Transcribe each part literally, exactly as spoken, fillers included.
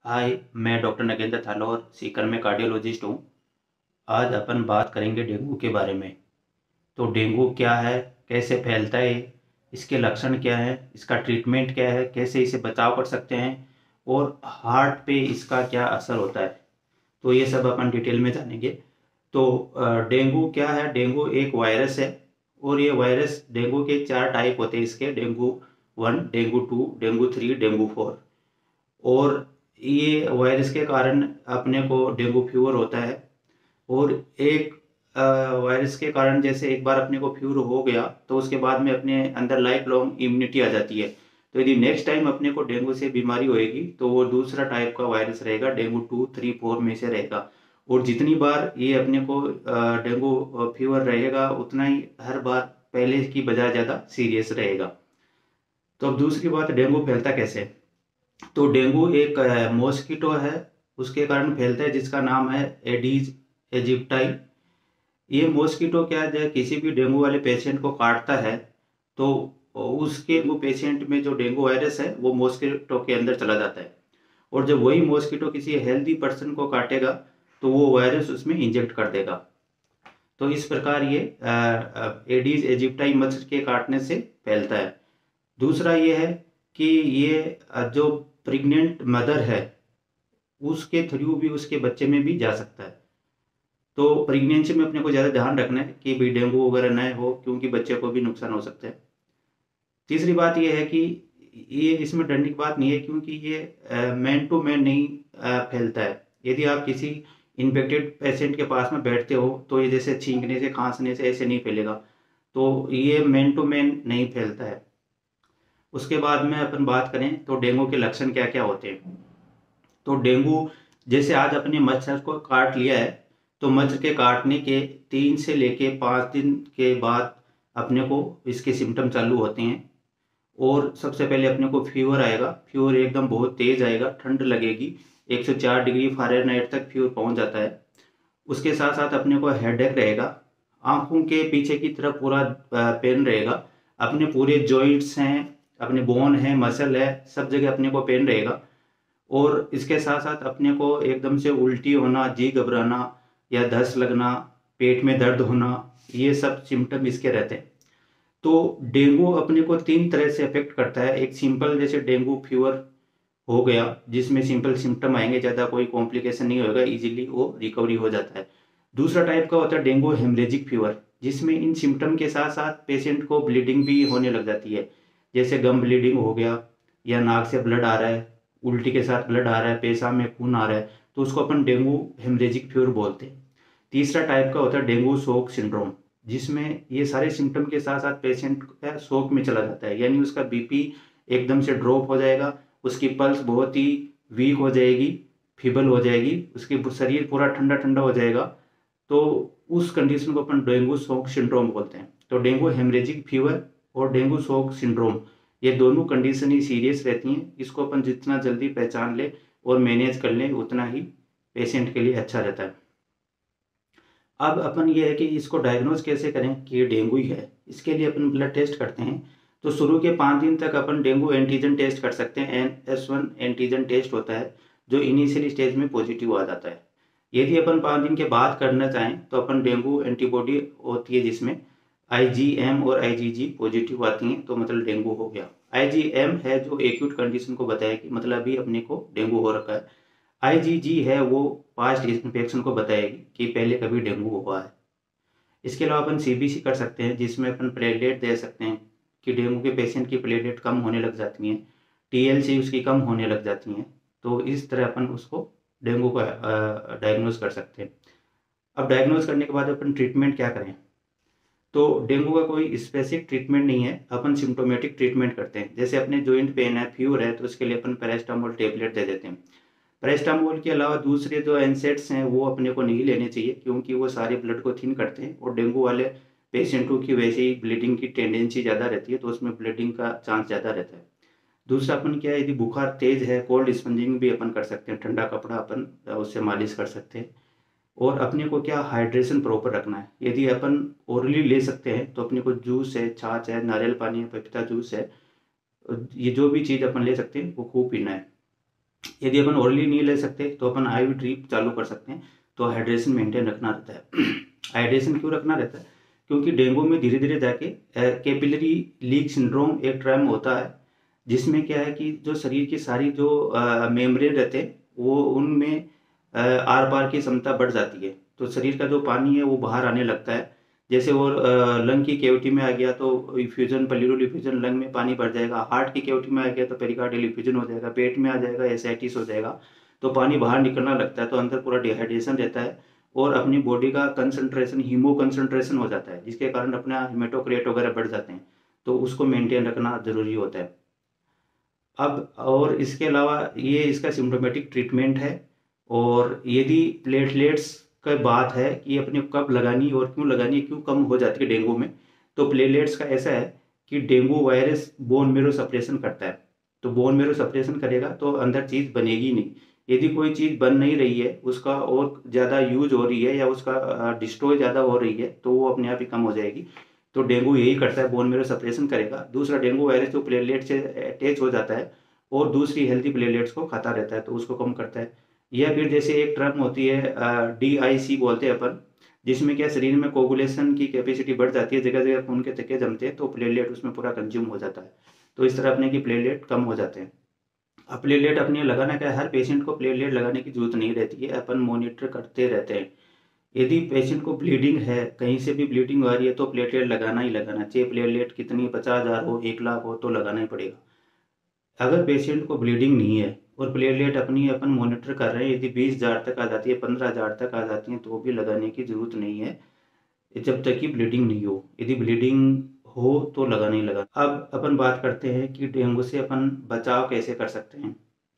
हाय, मैं डॉक्टर नगेंद्र थानोर सीकर में कार्डियोलॉजिस्ट हूँ। आज अपन बात करेंगे डेंगू के बारे में। तो डेंगू क्या है, कैसे फैलता है, इसके लक्षण क्या हैं, इसका ट्रीटमेंट क्या है, कैसे इसे बचाव कर सकते हैं और हार्ट पे इसका क्या असर होता है, तो ये सब अपन डिटेल में जानेंगे। तो अ, डेंगू क्या है? डेंगू एक वायरस है और ये वायरस, डेंगू के चार टाइप होते हैं इसके: dengue one, dengue two, dengue three, dengue four. और ये वायरस के कारण अपने को डेंगू फीवर होता है। और एक अ, वायरस के कारण जैसे एक बार अपने को फीवर हो गया तो उसके बाद में अपने अंदर लाइफ लॉन्ग इम्यूनिटी आ जाती है। तो यदि नेक्स्ट टाइम अपने को डेंगू से बीमारी होएगी तो वो दूसरा टाइप का वायरस रहेगा, डेंगू टू थ्री फोर में से रहेगा। और जितनी बार ये अपने को अ, डेंगू फीवर रहेगा उतना ही हर बार पहले की बजाय ज़्यादा सीरियस रहेगा। तो अब दूसरी बात, डेंगू फैलता कैसे है? तो डेंगू एक मॉस्किटो है, उसके कारण फैलता है, जिसका नाम है एडीज एजिप्टाई। ये मॉस्किटो क्या है, किसी भी डेंगू वाले पेशेंट को काटता है तो उसके वो पेशेंट में जो डेंगू वायरस है वो मॉस्किटो के अंदर चला जाता है। और जब वही मॉस्किटो किसी हेल्दी पर्सन को काटेगा तो वो वायरस उसमें इंजेक्ट कर देगा। तो इस प्रकार ये एडीज एजिप्टाई मच्छर के काटने से फैलता है। दूसरा ये है कि ये अ, जो प्रेग्नेंट मदर है उसके थ्रू भी उसके बच्चे में भी जा सकता है। तो प्रेगनेंसी में अपने को ज़्यादा ध्यान रखना है कि भाई डेंगू वगैरह न हो, क्योंकि बच्चे को भी नुकसान हो सकता है। तीसरी बात ये है कि ये इसमें डरने की बात नहीं है, क्योंकि ये मैन टू मैन नहीं अ, फैलता है। यदि आप किसी इन्फेक्टेड पेशेंट के पास में बैठते हो तो ये जैसे छींकने से, खांसने से ऐसे नहीं फैलेगा। तो ये मैन टू मैन नहीं फैलता है। उसके बाद में अपन बात करें तो डेंगू के लक्षण क्या क्या होते हैं। तो डेंगू, जैसे आज अपने मच्छर को काट लिया है तो मच्छर के काटने के तीन से लेके पाँच दिन के बाद अपने को इसके सिम्टम चालू होते हैं। और सबसे पहले अपने को फीवर आएगा, फीवर एकदम बहुत तेज आएगा, ठंड लगेगी, एक सौ चार डिग्री फ़ारेनहाइट तक फीवर पहुंच जाता है। उसके साथ साथ अपने को हेडेक रहेगा, आंखों के पीछे की तरफ पूरा पेन रहेगा, अपने पूरे जॉइंट्स हैं, अपने बोन है, मसल है, सब जगह अपने को पेन रहेगा। और इसके साथ साथ अपने को एकदम से उल्टी होना, जी घबराना या धस लगना, पेट में दर्द होना, ये सब सिम्टम इसके रहते हैं। तो डेंगू अपने को तीन तरह से अफेक्ट करता है। एक सिंपल जैसे डेंगू फीवर हो गया जिसमें सिंपल सिम्टम आएंगे, ज़्यादा कोई कॉम्प्लिकेशन नहीं होगा, इजीली वो रिकवरी हो जाता है। दूसरा टाइप का होता है डेंगू हेमरेजिक फीवर, जिसमें इन सिम्टम के साथ साथ पेशेंट को ब्लीडिंग भी होने लग जाती है। जैसे गम ब्लीडिंग हो गया, या नाक से ब्लड आ रहा है, उल्टी के साथ ब्लड आ रहा है, पेशाब में खून आ रहा है, तो उसको अपन डेंगू हेमरेजिक फीवर बोलते हैं। तीसरा टाइप का होता है डेंगू शॉक सिंड्रोम, जिसमें ये सारे सिम्टम के साथ साथ पेशेंट का शॉक में चला जाता है, यानी उसका बीपी एकदम से ड्रॉप हो जाएगा, उसकी पल्स बहुत ही वीक हो जाएगी, फीबल हो जाएगी, उसकी शरीर पूरा ठंडा ठंडा हो जाएगा। तो उस कंडीशन को अपन डेंगू शॉक सिंड्रोम बोलते हैं। तो डेंगू हेमरेजिक फीवर और डेंगू शॉक सिंड्रोम, ये दोनों कंडीशन ही सीरियस रहती हैं। इसको अपन जितना जल्दी पहचान ले और मैनेज कर लें उतना ही पेशेंट के लिए अच्छा रहता है। अब अपन ये है कि इसको डायग्नोज कैसे करें कि ये डेंगू ही है। इसके लिए अपन ब्लड टेस्ट करते हैं। तो शुरू के पाँच दिन तक अपन डेंगू एंटीजन टेस्ट कर सकते हैं। N S one antigen test होता है जो इनिशियल स्टेज में पॉजिटिव आ जाता है। यदि अपन पाँच दिन के बाद करना चाहें तो अपन डेंगू एंटीबॉडी होती है जिसमें आई जी एम और आई जी जी पॉजिटिव आती हैं, तो मतलब डेंगू हो गया। आई जी एम है जो एक्यूट कंडीशन को बताएगी, मतलब अभी अपने को डेंगू हो रखा है। आई जी जी है वो पास्ट इन्फेक्शन को बताएगी कि पहले कभी डेंगू हुआ है। इसके अलावा अपन सी बी सी कर सकते हैं, जिसमें अपन प्लेटलेट दे सकते हैं कि डेंगू के पेशेंट की प्लेटलेट कम होने लग जाती हैं, टी एल सी उसकी कम होने लग जाती हैं। तो इस तरह अपन उसको डेंगू को डायग्नोज कर सकते हैं। अब डायग्नोज करने के बाद अपन ट्रीटमेंट क्या करें। तो डेंगू का कोई स्पेसिफिक ट्रीटमेंट नहीं है, अपन सिम्टोमेटिक ट्रीटमेंट करते हैं। जैसे अपने जॉइंट पेन है, फीवर है, तो उसके लिए अपन पैरास्टामोल टेबलेट दे देते हैं। पैरास्टामोल के अलावा दूसरे जो एनसेड्स हैं वो अपने को नहीं लेने चाहिए, क्योंकि वो सारे ब्लड को थिन करते हैं और डेंगू वाले पेशेंटों की वैसे ही ब्लीडिंग की टेंडेंसी ज़्यादा रहती है, तो उसमें ब्लीडिंग का चांस ज़्यादा रहता है। दूसरा अपन क्या है, यदि बुखार तेज है, कोल्ड स्पंजिंग भी अपन कर सकते हैं, ठंडा कपड़ा अपन उससे मालिश कर सकते हैं। और अपने को क्या हाइड्रेशन प्रॉपर रखना है। यदि अपन ओरली ले सकते हैं तो अपने को जूस है, छाछ है, नारियल पानी है, पपीता जूस है, ये जो भी चीज़ अपन ले सकते हैं वो खूब पीना है। यदि अपन ओरली नहीं ले सकते तो अपन आईवी ड्रिप चालू कर सकते हैं। तो हाइड्रेशन मेंटेन रखना रहता है। हाइड्रेशन क्यों रखना रहता है? क्योंकि डेंगू में धीरे धीरे जाके कैपिलरी लीक सिंड्रोम एक टर्म होता है, जिसमें क्या है कि जो शरीर की सारी जो मेम्ब्रेन रहते हैं वो उनमें अ, आर पार की क्षमता बढ़ जाती है। तो शरीर का जो पानी है वो बाहर आने लगता है। जैसे वो लंग की कैविटी में आ गया तो इफ्यूजन, प्लूरल इफ्यूजन, लंग में पानी भर जाएगा। हार्ट की कैविटी में आ गया तो पेरिकार्डियल इफ्यूजन हो जाएगा। पेट में आ जाएगा, एसाइटिस हो जाएगा, तो पानी बाहर निकलना लगता है, तो अंदर पूरा डिहाइड्रेशन रहता है और अपनी बॉडी का कंसंट्रेशन, हीमो कंसंट्रेशन हो जाता है, जिसके कारण अपना हेमेटोक्रेट वगैरह बढ़ जाते हैं। तो उसको मेंटेन रखना जरूरी होता है। अब और इसके अलावा ये इसका सिम्टोमेटिक ट्रीटमेंट है। और यदि प्लेटलेट्स का बात है कि अपने कब लगानी और क्यों लगानी, क्यों कम हो जाती है डेंगू में, तो प्लेटलेट्स का ऐसा है कि dengue virus bone marrow suppression करता है। तो बोन मेरो सप्रेशन करेगा तो अंदर चीज़ बनेगी नहीं। यदि कोई चीज़ बन नहीं रही है, उसका और ज़्यादा यूज हो रही है या उसका डिस्ट्रॉय ज़्यादा हो रही है, तो वो अपने आप ही कम हो जाएगी। तो डेंगू यही करता है, बोन मेरो सप्रेशन करेगा। दूसरा, डेंगू वायरस जो प्लेटलेट से अटैच हो जाता है और दूसरी हेल्थी प्लेटलेट्स को खाता रहता है, तो उसको कम करता है। या फिर जैसे एक टर्म होती है डी आई सी बोलते हैं अपन, जिसमें क्या शरीर में कोगुलेशन की कैपेसिटी बढ़ जाती है, जगह जगह खून के थक्के जमते हैं, तो प्लेटलेट उसमें पूरा कंज्यूम हो जाता है। तो इस तरह अपने की प्लेटलेट कम हो जाते हैं। अब प्लेटलेट अपने लगाना क्या है, हर पेशेंट को प्लेटलेट लगाने की जरूरत नहीं रहती है, अपन मॉनिटर करते रहते हैं। यदि पेशेंट को ब्लीडिंग है, कहीं से भी ब्लीडिंग आ रही है, तो प्लेटलेट लगाना ही लगाना चाहिए। प्लेटलेट कितनी, पचास हज़ार हो, एक लाख हो, तो लगाना ही पड़ेगा। अगर पेशेंट को ब्लीडिंग नहीं है और प्लेटलेट अपनी अपन मॉनिटर कर रहे हैं, यदि बीस हज़ार तक आ जाती है, पंद्रह हज़ार तक आ जाती है, तो भी लगाने की ज़रूरत नहीं है जब तक कि ब्लीडिंग नहीं हो। यदि ब्लीडिंग हो तो लगाना ही लगाना। अब अपन बात करते हैं कि डेंगू से अपन बचाव कैसे कर सकते हैं।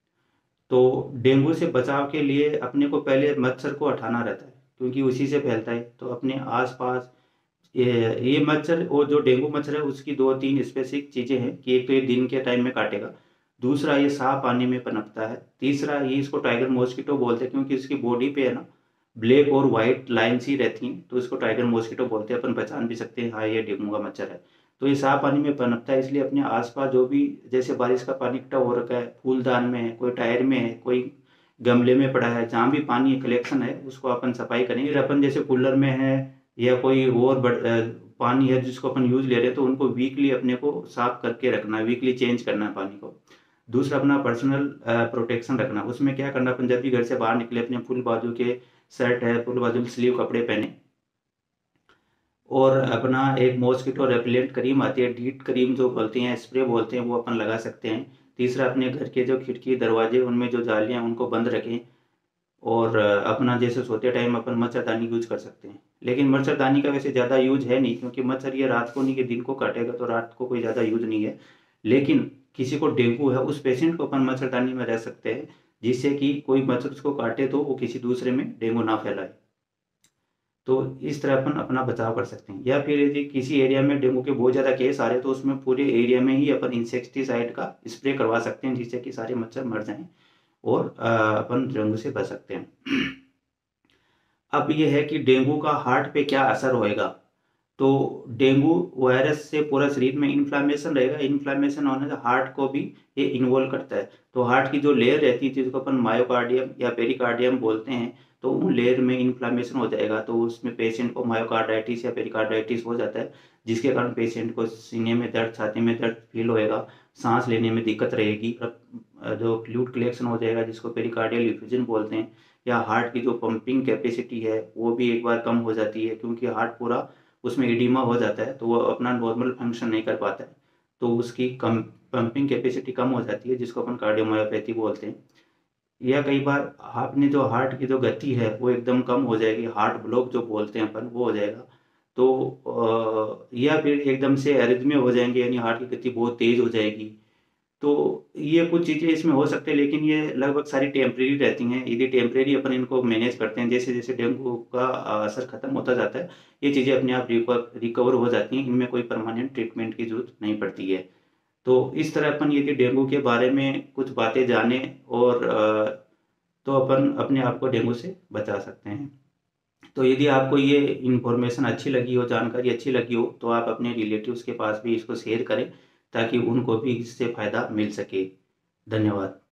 तो डेंगू से बचाव के लिए अपने को पहले मच्छर को हटाना रहता है, क्योंकि उसी से फैलता है। तो अपने आसपास ये ये मच्छर, और जो डेंगू मच्छर है उसकी दो तीन स्पेसिफिक चीज़ें हैं कि एक तो ये दिन के टाइम में काटेगा, दूसरा ये साफ पानी में पनपता है, तीसरा ये इसको टाइगर मॉस्किटो बोलते हैं, क्योंकि इसकी बॉडी पे है ना ब्लैक और वाइट लाइन्स ही रहती हैं, तो इसको टाइगर मॉस्किटो बोलते हैं। अपन पहचान भी सकते हैं, हाँ ये डेंगू का मच्छर है। तो ये साफ पानी में पनपता है, इसलिए अपने आसपास जो भी, जैसे बारिश का पानी इकट्ठा हो रखा है, फूलदान में है, कोई टायर में है, कोई गमले में पड़ा है, जहाँ भी पानी कलेक्शन है उसको अपन सफाई करेंगे। फिर अपन जैसे कूलर में है या कोई और बड़, अ, पानी है जिसको अपन यूज ले रहे हैं, तो उनको वीकली अपने को साफ करके रखना है, वीकली चेंज करना है पानी को। दूसरा, अपना पर्सनल प्रोटेक्शन रखना। उसमें क्या करना, अपन जब भी घर से बाहर निकले अपने फुल बाजू के शर्ट है, फुल बाजू स्लीव कपड़े पहने, और अपना एक मॉस्किटो रेपेलेंट क्रीम आती है, डीट क्रीम जो बोलते हैं, स्प्रे बोलते हैं, वो अपन लगा सकते हैं। तीसरा, अपने घर के जो खिड़की दरवाजे उनमें जो जालियाँ हैं उनको बंद रखें। और अपना जैसे सोते टाइम अपन मच्छरदानी यूज कर सकते हैं, लेकिन मच्छरदानी का वैसे ज़्यादा यूज है नहीं, क्योंकि मच्छर ये रात को नहीं कि दिन को काटेगा, तो रात को कोई ज़्यादा यूज नहीं है। लेकिन किसी को डेंगू है, उस पेशेंट को अपन मच्छरदानी में रह सकते हैं, जिससे कि कोई मच्छर उसको काटे तो वो किसी दूसरे में डेंगू ना फैलाए। तो इस तरह अपन अपना बचाव कर सकते हैं। या फिर यदि किसी एरिया में डेंगू के बहुत ज़्यादा केस आ रहे हैं, तो उसमें पूरे एरिया में ही अपन इंसेक्टिसाइड का स्प्रे करवा सकते हैं, जिससे कि सारे मच्छर मर जाएं और अ, अपन डेंगू से बच सकते हैं। अब ये है कि डेंगू का हार्ट पे क्या असर होएगा। तो डेंगू वायरस से पूरा शरीर में इन्फ्लामेशन रहेगा, इन्फ्लामेशन होने से हार्ट को भी ये इन्वॉल्व करता है। तो हार्ट की जो लेयर रहती है जिसको अपन मायोकार्डियम या पेरिकार्डियम बोलते हैं, तो उन लेयर में इन्फ्लामेशन हो जाएगा, तो उसमें पेशेंट को मायोकार्डाइटिस या पेरिकार्डाइटिस हो जाता है, जिसके कारण पेशेंट को सीने में दर्द, छाती में दर्द फील होएगा, सांस लेने में दिक्कत रहेगी, जो फ्लूइड कलेक्शन हो जाएगा जिसको पेरिकार्डियल इफ्यूजन बोलते हैं, या हार्ट की जो पंपिंग कैपेसिटी है वो भी एक बार कम हो जाती है, क्योंकि हार्ट पूरा उसमें एडिमा हो जाता है, तो वो अपना नॉर्मल फंक्शन नहीं कर पाता है, तो उसकी कम पंपिंग कैपेसिटी कम हो जाती है, जिसको अपन कार्डियोमायोपैथी बोलते हैं। या कई बार आपने जो हार्ट की जो गति है वो एकदम कम हो जाएगी, हार्ट ब्लॉक जो बोलते हैं अपन, वो हो जाएगा। तो अ, या फिर एकदम से एरिथमिया हो जाएंगे, यानी हार्ट की गति बहुत तेज हो जाएगी। तो ये कुछ चीज़ें इसमें हो सकते हैं, लेकिन ये लगभग सारी टेम्परेरी रहती हैं। यदि टेम्परेरी अपन इनको मैनेज करते हैं, जैसे जैसे डेंगू का अ, असर खत्म होता जाता है, ये चीज़ें अपने आप रिकवर रिकवर हो जाती हैं, इनमें कोई परमानेंट ट्रीटमेंट की ज़रूरत नहीं पड़ती है। तो इस तरह अपन यदि डेंगू के बारे में कुछ बातें जानें और अ, तो अपन अपने आप को डेंगू से बचा सकते हैं। तो यदि आपको ये इन्फॉर्मेशन अच्छी लगी हो, जानकारी अच्छी लगी हो, तो आप अपने रिलेटिव्स के पास भी इसको शेयर करें, ताकि उनको भी इससे फ़ायदा मिल सके। धन्यवाद।